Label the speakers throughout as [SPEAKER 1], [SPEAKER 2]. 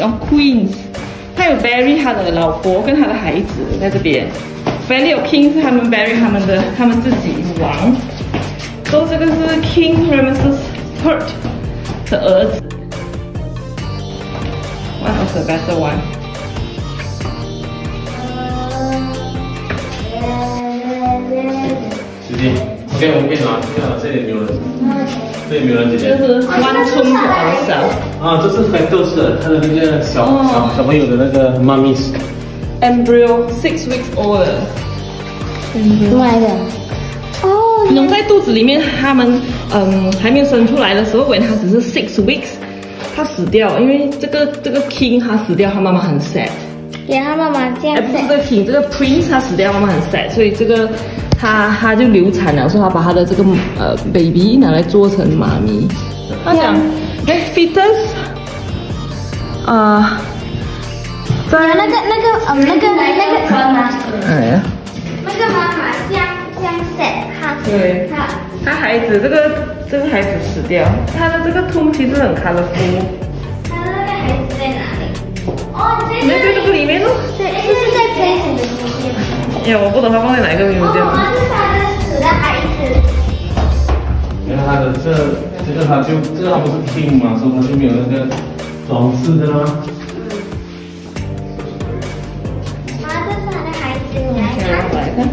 [SPEAKER 1] Family of Queens， 他有 bury 他的老婆跟他的孩子在这边。Family of Kings 是他们 bury 他们自己王。所以这个是 King Ramesses III 的儿子。One of the better one。
[SPEAKER 2] OK， 我们可以拿，这里没有人，这里没有人姐姐。
[SPEAKER 1] 这是one tomb for ourselves。
[SPEAKER 2] 啊，这是 fetus， 他的那个小朋友的那个 mummies。
[SPEAKER 1] Embryo 6 weeks old。
[SPEAKER 3] 出来的。哦。
[SPEAKER 1] 能在肚子里面，他们还没有生出来的时候，when 他只是6 weeks， 他死掉，因为这个 king 他死掉，他妈妈很 sad。
[SPEAKER 3] 给他妈妈这样。
[SPEAKER 1] 不是这个 king， 这个 prince 他死掉，妈妈很 sad， 所以这个。 他就流产了，所以他把他的这个baby 拿来做成妈咪。他讲，fetus 在
[SPEAKER 3] 那个妈妈这样 set 他。
[SPEAKER 1] 对，他孩子这个孩子死掉，他的这个 tomb 其实很 colorful。
[SPEAKER 3] 他的那个孩子在哪里？哦，
[SPEAKER 1] 这个里面哦。
[SPEAKER 3] 对，就是在 prison 的中间。
[SPEAKER 1] 哎，我不懂他放在哪个 museum。
[SPEAKER 3] 哦，这是他的死的孩子。
[SPEAKER 2] 你看他的这个他不是 king 嘛，所以他就没有那个装饰的啦。
[SPEAKER 3] 啊，这是他的孩子，你来看。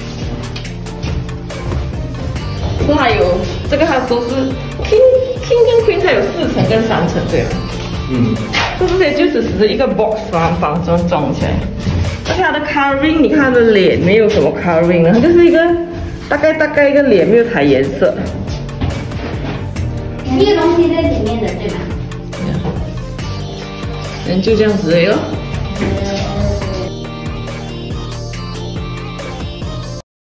[SPEAKER 1] 是还有这个，它都是 king 跟 queen， 它有4层跟3层，对吗？这些就只是一个 box 装起来。 而且它的 coloring， 你看它的脸没有什么 coloring 了，它就是一个大概一个脸，没有彩颜色。
[SPEAKER 3] 一个东西在里面的，对吧？
[SPEAKER 1] 就这样子而已咯。